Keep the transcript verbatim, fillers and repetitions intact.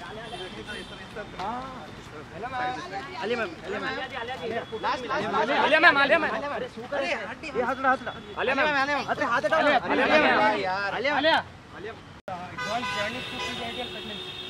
Alia ma'am, Alia ma'am, last last Alia ma'am, Alia ma'am, अरे सूकर है, ये हाथ उठा, हाथ उठा, आलिया मैम, आलिया मैम, अरे हाथ उठा, आलिया, आलिया यार, Alia, Alia, advanced journey to prenatal pregnancy.